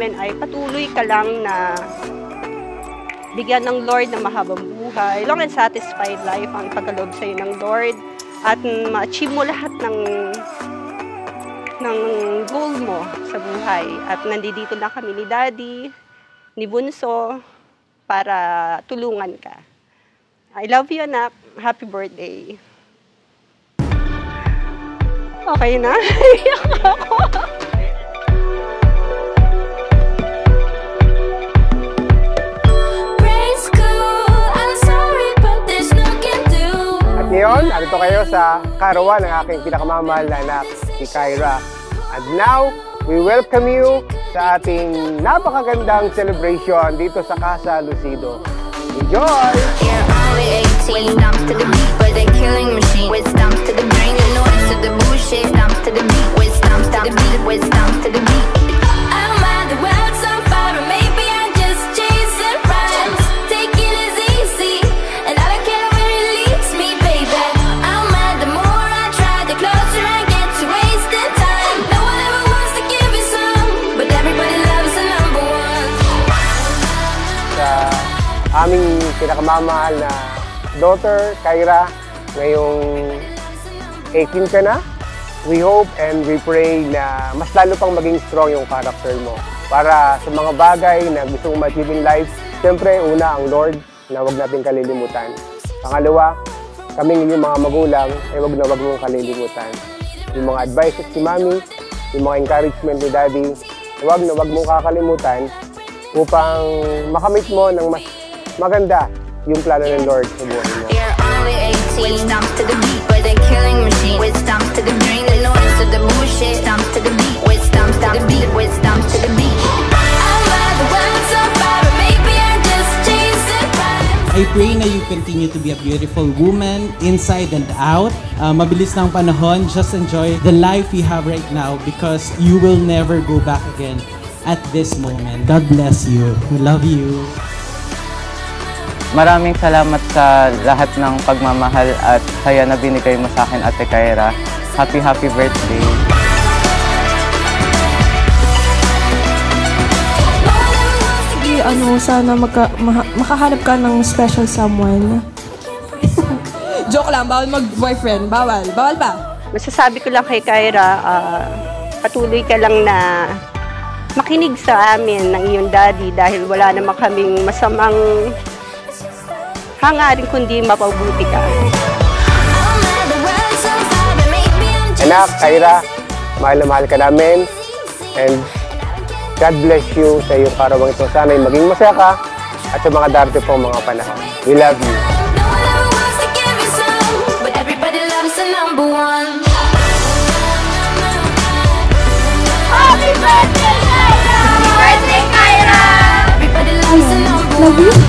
namin ay patuloy ka lang na bigyan ng Lord ng mahabang buhay, long and satisfied life ang ipagkaloob sa'yo ng Lord, at ma-achieve mo lahat ng goal mo sa buhay. At nandito na kami ni Daddy, ni Bunso, para tulungan ka. I love you, anak. Happy birthday. Okay na? Iyak ako. At ngayon, narito kayo sa karawan ng aking pinakamamahal na anak, si Kyra. And now, we welcome you sa ating napakagandang celebration dito sa Casa Lucido. Enjoy! You're only 18, stamps to the beat, but they're killing machine. With stamps to the brain, the noise to the bullshit. Stamps to the beat, with stamps to the beat, with stamps to the beat. I don't mind the world's on fire, but maybe I'm just chasing rhymes. Taking it easy, and I don't care where it leads me, baby. I'm mad the more I try, the closer I get to wasting time. No one ever wants to give you some, but everybody loves the number one. Sa aming pinakamamahal na daughter, Kyra, ngayong 18 ka na. We hope and we pray na mas lalo pang maging strong yung character mo. Para sa mga bagay na gusto mong ma-achieve in life, siyempre, una ang Lord na huwag natin kalilimutan. Pangalawa, kaming yung mga magulang, ay huwag na huwag mong kalilimutan. Yung mga advices ni Mami, yung mga encouragement ni Daddy, huwag na huwag mong kakalimutan upang makamit mo ng mas maganda yung plano ng Lord sa buhay mo. You're only 18, with stamps to the beat, but they're killing machine. With stamps to the brain, the noise to the bullshit. Stamps to the beat, with stamps to the beat, with stamps to the beat. I'm mad the world's on fire, but maybe I'm just chasing rhymes. I pray na you continue to be a beautiful woman, inside and out. Mabilis ng panahon, just enjoy the life you have right now because you will never go back again at this moment. God bless you. We love you. Maraming salamat sa lahat ng pagmamahal at saya na binigay mo sa akin, Ate Kyra. Happy birthday! Sana makahanap ka ng special someone. Joke lang, bawal mag-boyfriend. Bawal pa. Masasabi ko lang kay Kyra, patuloy ka lang na makinig sa amin ng iyong daddy dahil wala naman kaming masamang hangarin kundi mapabuti ka. Anak, Kyra, mahal na mahal ka namin. And God bless you sa iyong karawang ito. Sana'y maging masaya ka at sa mga darating pong mga panahon. We love you. Happy birthday, Kyra! Happy birthday, Kyra! Love you.